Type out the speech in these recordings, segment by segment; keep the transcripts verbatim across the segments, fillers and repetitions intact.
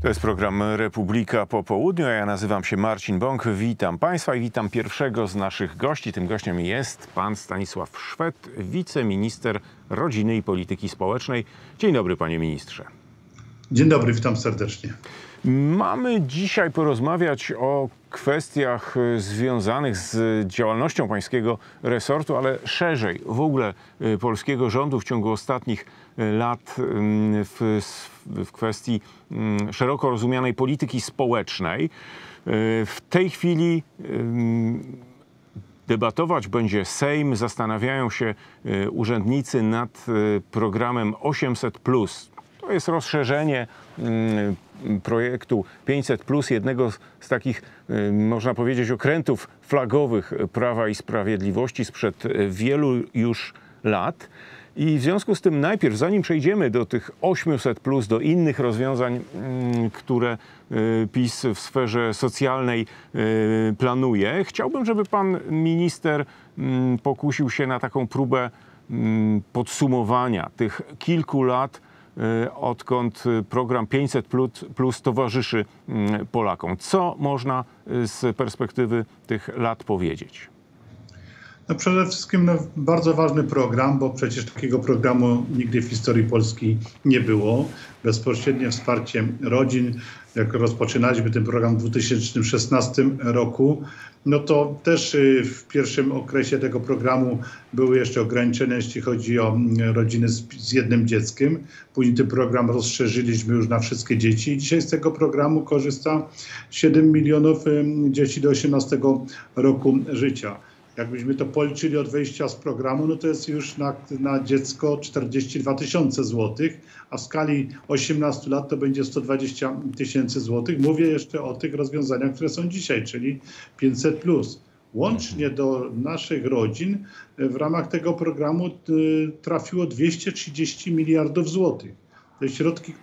To jest program Republika po południu, a ja nazywam się Marcin Bąk. Witam Państwa i witam pierwszego z naszych gości. Tym gościem jest pan Stanisław Szwed, wiceminister rodziny i polityki społecznej. Dzień dobry, panie ministrze. Dzień dobry, witam serdecznie. Mamy dzisiaj porozmawiać o kwestiach związanych z działalnością pańskiego resortu, ale szerzej w ogóle polskiego rządu w ciągu ostatnich lat w, w kwestii szeroko rozumianej polityki społecznej. W tej chwili debatować będzie Sejm, zastanawiają się urzędnicy nad programem osiemset plus. To jest rozszerzenie projektu pięćset plus, jednego z takich, można powiedzieć, okrętów flagowych Prawa i Sprawiedliwości sprzed wielu już lat. I w związku z tym najpierw, zanim przejdziemy do tych osiemset plus, do innych rozwiązań, które PiS w sferze socjalnej planuje, chciałbym, żeby pan minister pokusił się na taką próbę podsumowania tych kilku lat, odkąd program pięćset plus towarzyszy Polakom. Co można z perspektywy tych lat powiedzieć? No przede wszystkim no, bardzo ważny program, bo przecież takiego programu nigdy w historii Polski nie było. Bezpośrednie wsparcie rodzin, jak rozpoczynaliśmy ten program w dwa tysiące szesnastym roku, no to też w pierwszym okresie tego programu były jeszcze ograniczenia, jeśli chodzi o rodziny z, z jednym dzieckiem. Później ten program rozszerzyliśmy już na wszystkie dzieci i dzisiaj z tego programu korzysta siedem milionów dzieci do osiemnastego roku życia. Jakbyśmy to policzyli od wejścia z programu, no to jest już na, na dziecko czterdzieści dwa tysiące złotych, a w skali osiemnastu lat to będzie sto dwadzieścia tysięcy złotych. Mówię jeszcze o tych rozwiązaniach, które są dzisiaj, czyli pięćset plus. Łącznie do naszych rodzin w ramach tego programu trafiło dwieście trzydzieści miliardów złotych. Te środki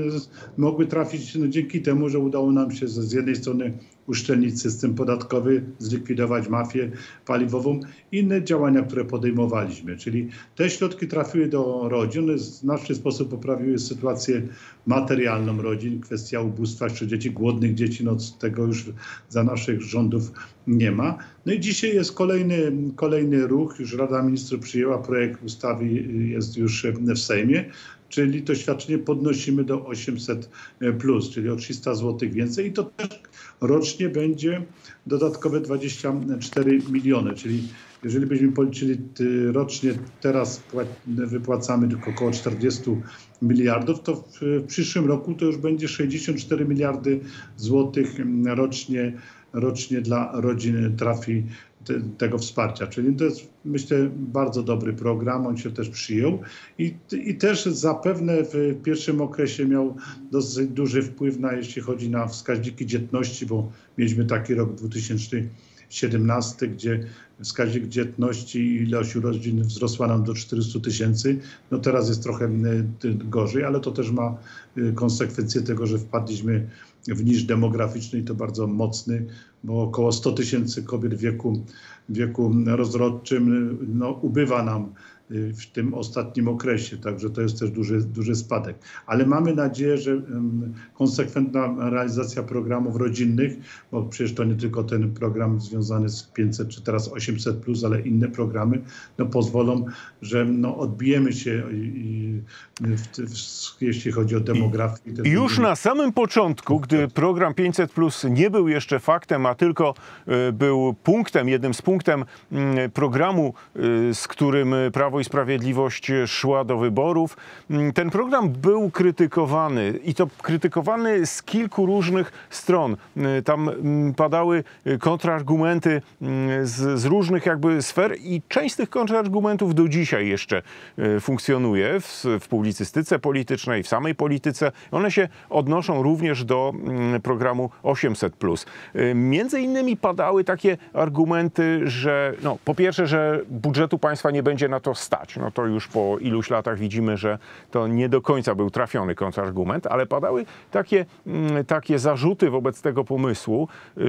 mogły trafić no, dzięki temu, że udało nam się z, z jednej strony uszczelnić system podatkowy, zlikwidować mafię paliwową, inne działania, które podejmowaliśmy. Czyli te środki trafiły do rodzin, w znaczny sposób poprawiły sytuację materialną rodzin, kwestia ubóstwa wśród dzieci, głodnych dzieci, no tego już za naszych rządów nie ma. No i dzisiaj jest kolejny, kolejny ruch, już Rada Ministrów przyjęła projekt ustawy, jest już w Sejmie, czyli to świadczenie podnosimy do osiemset plus, czyli o trzysta złotych więcej i to też rocznie będzie dodatkowe dwadzieścia cztery miliony, czyli jeżeli byśmy policzyli rocznie, teraz wypłacamy tylko około czterdzieści miliardów, to w, w przyszłym roku to już będzie sześćdziesiąt cztery miliardy złotych rocznie, rocznie dla rodzin trafi te, tego wsparcia. Czyli to jest, myślę, bardzo dobry program, on się też przyjął i, i też zapewne w pierwszym okresie miał dosyć duży wpływ na, jeśli chodzi na wskaźniki dzietności, bo mieliśmy taki rok dwa tysiące siedemnasty, gdzie wskaźnik dzietności i ilość urodzin wzrosła nam do czterystu tysięcy. No teraz jest trochę gorzej, ale to też ma konsekwencje tego, że wpadliśmy w niż demograficzny i to bardzo mocny, bo około sto tysięcy kobiet w wieku, wieku rozrodczym no, ubywa nam w tym ostatnim okresie, także to jest też duży, duży spadek. Ale mamy nadzieję, że um, konsekwentna realizacja programów rodzinnych, bo przecież to nie tylko ten program związany z pięćset czy teraz osiemset plus, ale inne programy, no pozwolą, że no, odbijemy się i, i w, w, jeśli chodzi o demografię. I już na samym początku, gdy program pięćset plus nie był jeszcze faktem, a tylko y, był punktem, jednym z punktem y, programu, y, z którym Prawo i Sprawiedliwość szła do wyborów. Ten program był krytykowany i to krytykowany z kilku różnych stron. Tam padały kontrargumenty z, z różnych jakby sfer i część z tych kontrargumentów do dzisiaj jeszcze funkcjonuje w, w publicystyce politycznej, w samej polityce. One się odnoszą również do programu osiemset plus. Między innymi padały takie argumenty, że no, po pierwsze, że budżetu państwa nie będzie na to stać. No to już po iluś latach widzimy, że to nie do końca był trafiony kontrargument, ale padały takie, takie zarzuty wobec tego pomysłu,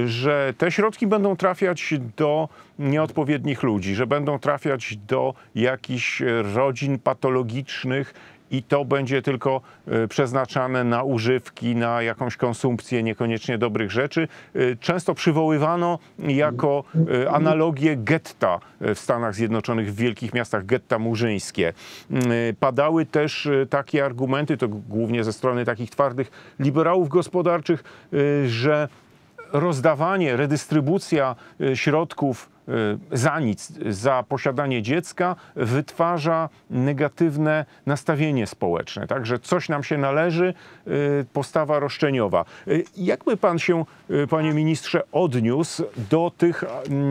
że te środki będą trafiać do nieodpowiednich ludzi, że będą trafiać do jakichś rodzin patologicznych i to będzie tylko przeznaczane na używki, na jakąś konsumpcję niekoniecznie dobrych rzeczy. Często przywoływano jako analogię getta w Stanach Zjednoczonych, w wielkich miastach, getta murzyńskie. Padały też takie argumenty, to głównie ze strony takich twardych liberałów gospodarczych, że rozdawanie, redystrybucja środków za nic, za posiadanie dziecka wytwarza negatywne nastawienie społeczne, tak, że coś nam się należy, postawa roszczeniowa. Jakby pan się, panie ministrze, odniósł do tych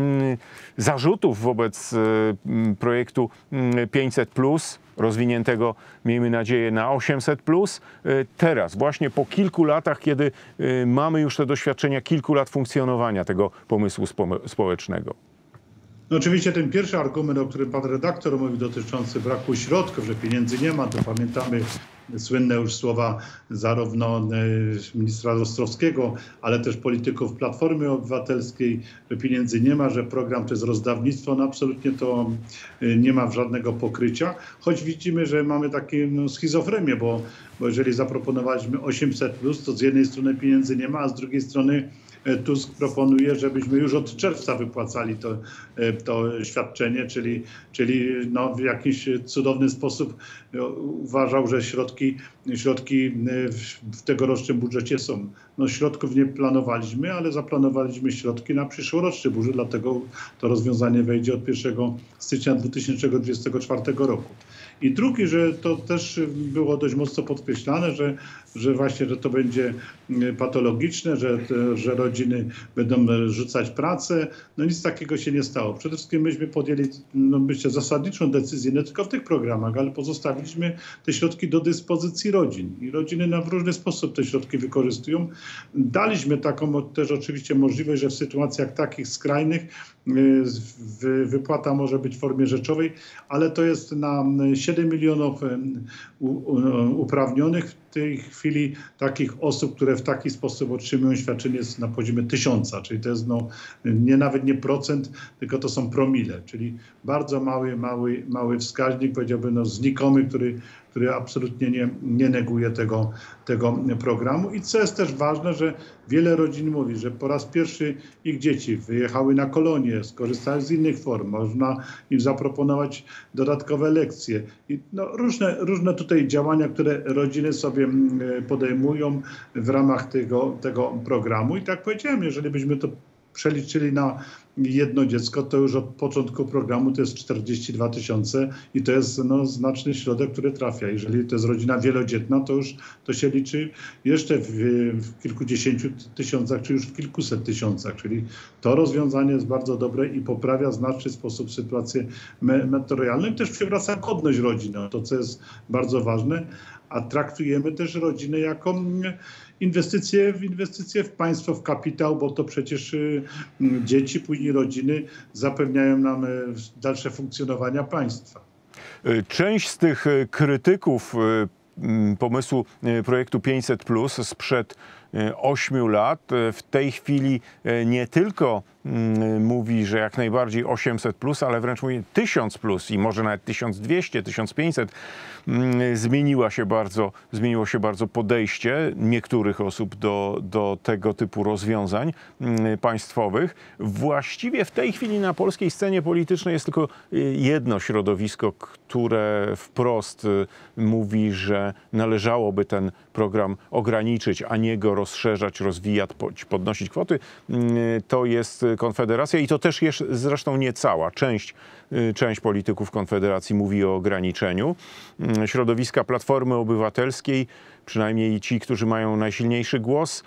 zarzutów wobec projektu pięćset plus, rozwiniętego, miejmy nadzieję, na osiemset plus, teraz, właśnie po kilku latach, kiedy mamy już te doświadczenia kilku lat funkcjonowania tego pomysłu społecznego? No oczywiście ten pierwszy argument, o którym pan redaktor mówi, dotyczący braku środków, że pieniędzy nie ma, to pamiętamy słynne już słowa zarówno ministra Ostrowskiego, ale też polityków Platformy Obywatelskiej, że pieniędzy nie ma, że program to jest rozdawnictwo. No absolutnie to nie ma żadnego pokrycia, choć widzimy, że mamy taką no, schizofrenię, bo, bo jeżeli zaproponowaliśmy osiemset plus, to z jednej strony pieniędzy nie ma, a z drugiej strony Tusk proponuje, żebyśmy już od czerwca wypłacali to, to świadczenie, czyli, czyli no w jakiś cudowny sposób uważał, że środki, środki w tegorocznym budżecie są. No środków nie planowaliśmy, ale zaplanowaliśmy środki na przyszłoroczny budżet, dlatego to rozwiązanie wejdzie od pierwszego stycznia dwa tysiące dwudziestego czwartego roku. I drugi, że to też było dość mocno podkreślane, że, że właśnie, że to będzie patologiczne, że, że rodziny będą rzucać pracę. No nic takiego się nie stało. Przede wszystkim myśmy podjęli, no myślę, zasadniczą decyzję, nie tylko w tych programach, ale pozostawiliśmy te środki do dyspozycji rodzin. I rodziny na w różny sposób te środki wykorzystują. Daliśmy taką też oczywiście możliwość, że w sytuacjach takich skrajnych wypłata może być w formie rzeczowej, ale to jest na siedem milionów uprawnionych. W tej chwili takich osób, które w taki sposób otrzymują świadczenie, jest na poziomie tysiąca, czyli to jest no, nie nawet nie procent, tylko to są promile, czyli bardzo mały, mały, mały wskaźnik, powiedziałbym no, znikomy, który, który absolutnie nie, nie neguje tego, tego programu. I co jest też ważne, że wiele rodzin mówi, że po raz pierwszy ich dzieci wyjechały na kolonie, skorzystały z innych form, można im zaproponować dodatkowe lekcje. I no, różne, różne tutaj działania, które rodziny sobie podejmują w ramach tego, tego programu. I tak powiedziałem, jeżeli byśmy to przeliczyli na jedno dziecko, to już od początku programu to jest czterdzieści dwa tysiące i to jest no, znaczny środek, który trafia. Jeżeli to jest rodzina wielodzietna, to już to się liczy jeszcze w, w kilkudziesięciu tysiącach, czy już w kilkuset tysiącach. Czyli to rozwiązanie jest bardzo dobre i poprawia w znaczny sposób sytuację materialną i też przywraca godność rodzin, to co jest bardzo ważne. A traktujemy też rodzinę jako inwestycje w inwestycje w państwo, w kapitał, bo to przecież dzieci, później rodziny zapewniają nam dalsze funkcjonowania państwa. Część z tych krytyków pomysłu projektu pięćset plus sprzed ośmiu lat w tej chwili nie tylko mówi, że jak najbardziej osiemset plus, ale wręcz mówi tysiąc plus i może nawet tysiąc dwieście, tysiąc pięćset. Zmieniła się bardzo, zmieniło się bardzo podejście niektórych osób do, do tego typu rozwiązań państwowych. Właściwie w tej chwili na polskiej scenie politycznej jest tylko jedno środowisko, które wprost mówi, że należałoby ten program ograniczyć, a nie go rozszerzać, rozwijać, podnosić kwoty. To jest Konfederacja i to też jest zresztą nie cała. Część, część polityków Konfederacji mówi o ograniczeniu. Środowiska Platformy Obywatelskiej, przynajmniej ci, którzy mają najsilniejszy głos,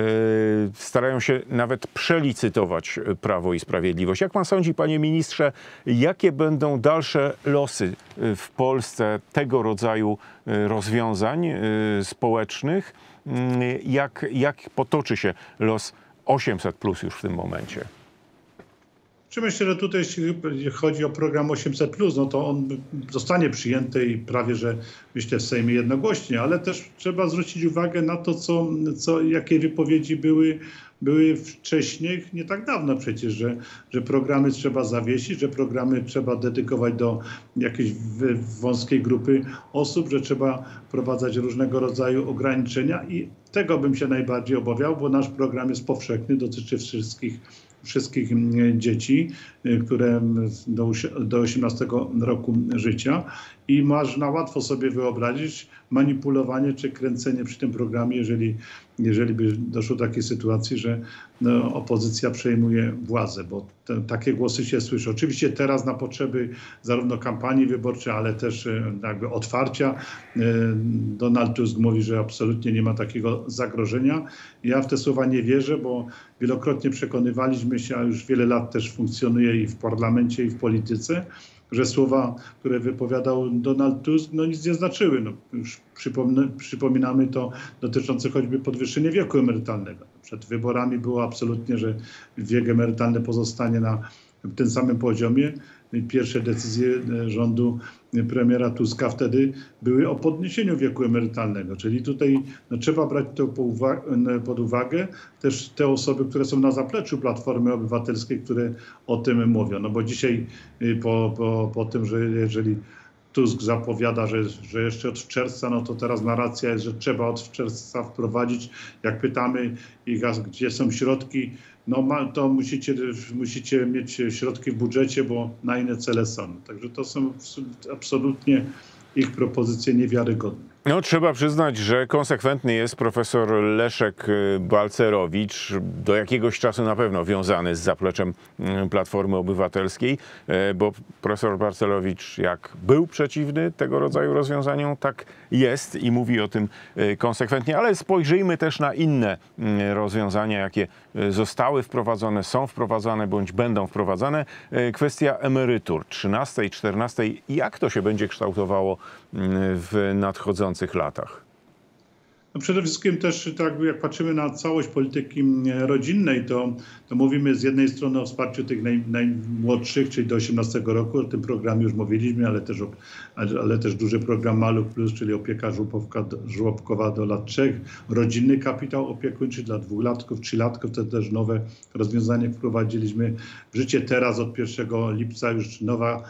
starają się nawet przelicytować Prawo i Sprawiedliwość. Jak pan sądzi, panie ministrze, jakie będą dalsze losy w Polsce tego rodzaju rozwiązań społecznych? Jak, jak potoczy się los osiemset plus już w tym momencie? Czy myślę, że tutaj jeśli chodzi o program osiemset plus, no to on zostanie przyjęty i prawie, że myślę w Sejmie jednogłośnie, ale też trzeba zwrócić uwagę na to, co, co, jakie wypowiedzi były, były wcześniej, nie tak dawno przecież, że, że programy trzeba zawiesić, że programy trzeba dedykować do jakiejś wąskiej grupy osób, że trzeba wprowadzać różnego rodzaju ograniczenia i tego bym się najbardziej obawiał, bo nasz program jest powszechny, dotyczy wszystkich wszystkich dzieci, które do, do osiemnastego roku życia i można łatwo sobie wyobrazić manipulowanie czy kręcenie przy tym programie, jeżeli, jeżeli by doszło do takiej sytuacji, że no, opozycja przejmuje władzę, bo te, takie głosy się słyszy. Oczywiście teraz na potrzeby zarówno kampanii wyborczej, ale też jakby otwarcia Donald Tusk mówi, że absolutnie nie ma takiego zagrożenia. Ja w te słowa nie wierzę, bo wielokrotnie przekonywaliśmy się, a już wiele lat też funkcjonuje i w parlamencie, i w polityce, że słowa, które wypowiadał Donald Tusk, no nic nie znaczyły. No, już przypominamy to dotyczące choćby podwyższenia wieku emerytalnego. Przed wyborami było absolutnie, że wiek emerytalny pozostanie na tym samym poziomie. Pierwsze decyzje rządu premiera Tuska wtedy były o podniesieniu wieku emerytalnego. Czyli tutaj no, trzeba brać to pod uwagę. Też te osoby, które są na zapleczu Platformy Obywatelskiej, które o tym mówią. No bo dzisiaj po, po, po tym, że jeżeli Tusk zapowiada, że, że jeszcze od czerwca, no to teraz narracja jest, że trzeba od czerwca wprowadzić. Jak pytamy ich, gdzie są środki, no ma, to musicie, musicie mieć środki w budżecie, bo na inne cele są. Także to są absolutnie ich propozycje niewiarygodne. No, trzeba przyznać, że konsekwentny jest profesor Leszek Balcerowicz, do jakiegoś czasu na pewno wiązany z zapleczem Platformy Obywatelskiej, bo profesor Balcerowicz jak był przeciwny tego rodzaju rozwiązaniom, tak jest i mówi o tym konsekwentnie, ale spojrzyjmy też na inne rozwiązania, jakie zostały wprowadzone, są wprowadzane bądź będą wprowadzane. Kwestia emerytur trzynastej, czternastej. Jak to się będzie kształtowało w nadchodzących latach? No przede wszystkim też tak jak patrzymy na całość polityki rodzinnej, to, to mówimy z jednej strony o wsparciu tych naj, najmłodszych, czyli do osiemnastego roku. O tym programie już mówiliśmy, ale też, ale też duży program Maluch Plus, czyli opieka żłobkowa, żłobkowa do lat trzech. Rodzinny kapitał opiekuńczy dla dwulatków, trzylatków. To też nowe rozwiązanie wprowadziliśmy w życie. Teraz od pierwszego lipca już nowa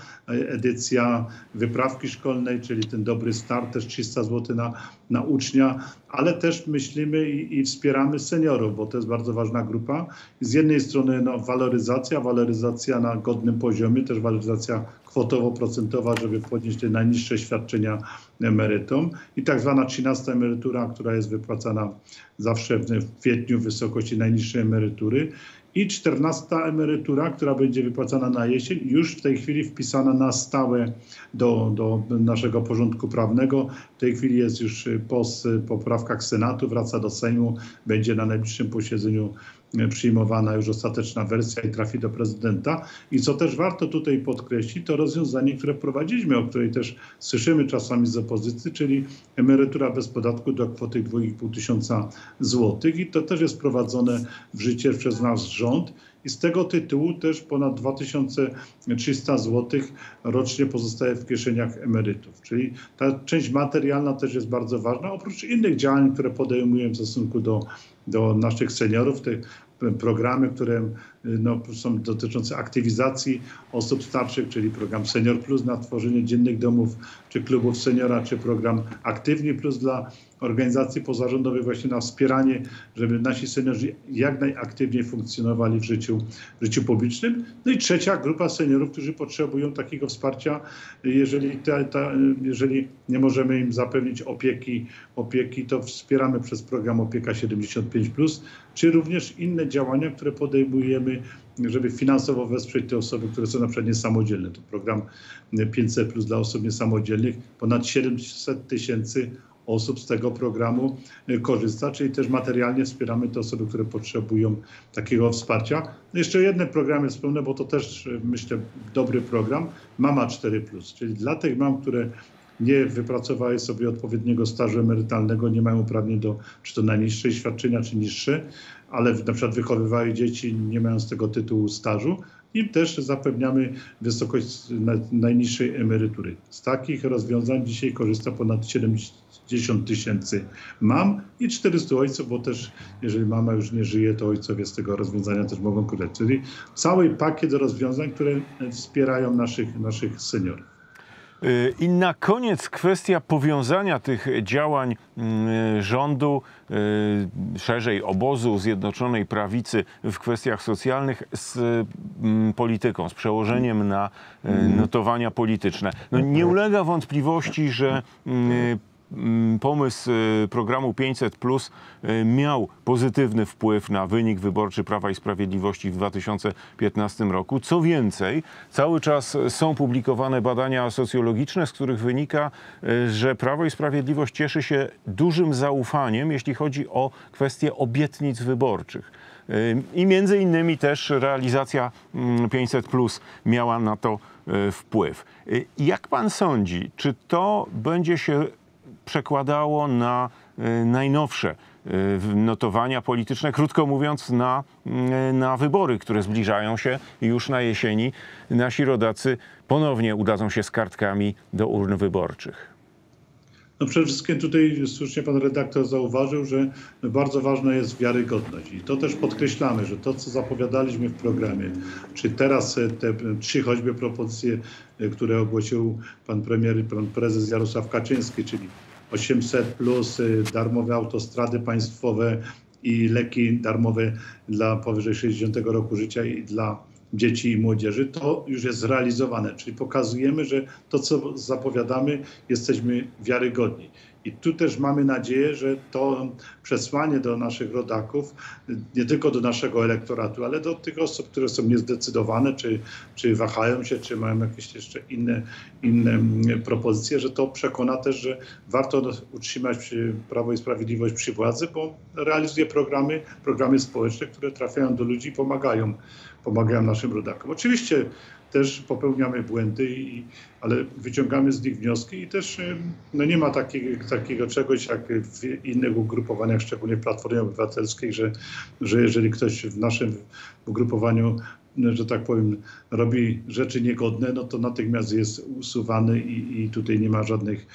edycja wyprawki szkolnej, czyli ten dobry start, też trzysta złotych na, na ucznia. Ale też myślimy i, i wspieramy seniorów, bo to jest bardzo ważna grupa. Z jednej strony no, waloryzacja, waloryzacja na godnym poziomie, też waloryzacja kwotowo-procentowa, żeby podnieść te najniższe świadczenia emerytom i tak zwana trzynasta emerytura, która jest wypłacana zawsze w kwietniu w wysokości najniższej emerytury. I czternasta emerytura, która będzie wypłacana na jesień, już w tej chwili wpisana na stałe do, do naszego porządku prawnego. W tej chwili jest już po poprawkach Senatu, wraca do Sejmu, będzie na najbliższym posiedzeniu przyjmowana już ostateczna wersja i trafi do prezydenta. I co też warto tutaj podkreślić, to rozwiązanie, które wprowadziliśmy, o której też słyszymy czasami z opozycji, czyli emerytura bez podatku do kwoty dwa i pół tysiąca złotych. I to też jest wprowadzone w życie przez nasz rząd. I z tego tytułu też ponad dwa tysiące trzysta złotych rocznie pozostaje w kieszeniach emerytów. Czyli ta część materialna też jest bardzo ważna, oprócz innych działań, które podejmujemy w stosunku do, do naszych seniorów, te programy, które no, są dotyczące aktywizacji osób starszych, czyli program Senior Plus na tworzenie dziennych domów czy klubów seniora, czy program Aktywni Plus dla organizacji pozarządowych właśnie na wspieranie, żeby nasi seniorzy jak najaktywniej funkcjonowali w życiu, w życiu publicznym. No i trzecia grupa seniorów, którzy potrzebują takiego wsparcia, jeżeli, ta, ta, jeżeli nie możemy im zapewnić opieki, opieki, to wspieramy przez program Opieka siedemdziesiąt pięć plus, czy również inne działania, które podejmujemy, żeby finansowo wesprzeć te osoby, które są na przykład niesamodzielne. To program pięćset plus dla osób niesamodzielnych. Ponad siedemset tysięcy osób z tego programu korzysta, czyli też materialnie wspieramy te osoby, które potrzebują takiego wsparcia. Jeszcze jeden program jest wspomnę, bo to też myślę dobry program, Mama cztery plus, czyli dla tych mam, które nie wypracowały sobie odpowiedniego stażu emerytalnego, nie mają uprawnień do czy to najniższej świadczenia, czy niższe, ale na przykład wychowywały dzieci, nie mając tego tytułu stażu, i też zapewniamy wysokość najniższej emerytury. Z takich rozwiązań dzisiaj korzysta ponad siedemdziesiąt tysięcy mam i czterysta ojców, bo też jeżeli mama już nie żyje, to ojcowie z tego rozwiązania też mogą korzystać. Czyli cały pakiet rozwiązań, które wspierają naszych, naszych seniorów. I na koniec kwestia powiązania tych działań rządu, szerzej obozu Zjednoczonej Prawicy w kwestiach socjalnych z polityką, z przełożeniem na notowania polityczne. No, nie ulega wątpliwości, że pomysł programu pięćset plus miał pozytywny wpływ na wynik wyborczy Prawa i Sprawiedliwości w dwa tysiące piętnastym roku. Co więcej, cały czas są publikowane badania socjologiczne, z których wynika, że Prawo i Sprawiedliwość cieszy się dużym zaufaniem, jeśli chodzi o kwestie obietnic wyborczych. I między innymi też realizacja pięćset plus miała na to wpływ. Jak pan sądzi, czy to będzie się przekładało na najnowsze notowania polityczne, krótko mówiąc na, na wybory, które zbliżają się i już na jesieni nasi rodacy ponownie udadzą się z kartkami do urn wyborczych? No przede wszystkim tutaj słusznie pan redaktor zauważył, że bardzo ważna jest wiarygodność i to też podkreślamy, że to, co zapowiadaliśmy w programie, czy teraz te trzy choćby propozycje, które ogłosił pan premier i pan prezes Jarosław Kaczyński, czyli osiemset plus, darmowe autostrady państwowe i leki darmowe dla powyżej sześćdziesiątego roku życia i dla dzieci i młodzieży, to już jest zrealizowane. Czyli pokazujemy, że to, co zapowiadamy, jesteśmy wiarygodni. I tu też mamy nadzieję, że to przesłanie do naszych rodaków, nie tylko do naszego elektoratu, ale do tych osób, które są niezdecydowane, czy, czy wahają się, czy mają jakieś jeszcze inne, inne propozycje, że to przekona też, że warto utrzymać Prawo i Sprawiedliwość przy władzy, bo realizuje programy, programy społeczne, które trafiają do ludzi i pomagają, pomagają naszym rodakom. Oczywiście też popełniamy błędy, i, ale wyciągamy z nich wnioski i też no nie ma takiego, takiego czegoś jak w innych ugrupowaniach, szczególnie w Platformie Obywatelskiej, że, że jeżeli ktoś w naszym ugrupowaniu, że tak powiem, robi rzeczy niegodne, no to natychmiast jest usuwany i, i tutaj nie ma żadnych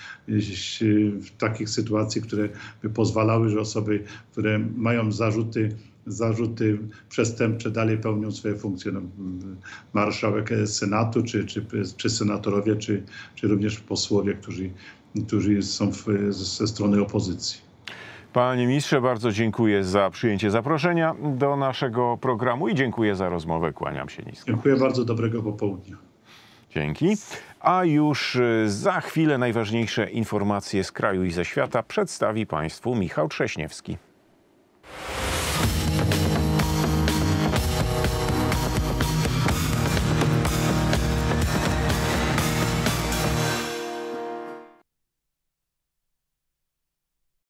takich sytuacji, które by pozwalały, że osoby, które mają zarzuty, zarzuty przestępcze dalej pełnią swoje funkcje. No, marszałek Senatu, czy, czy, czy senatorowie, czy, czy również posłowie, którzy, którzy są w, ze strony opozycji. Panie ministrze, bardzo dziękuję za przyjęcie zaproszenia do naszego programu i dziękuję za rozmowę. Kłaniam się nisko. Dziękuję bardzo, dobrego popołudnia. Dzięki. A już za chwilę najważniejsze informacje z kraju i ze świata przedstawi Państwu Michał Trześniewski.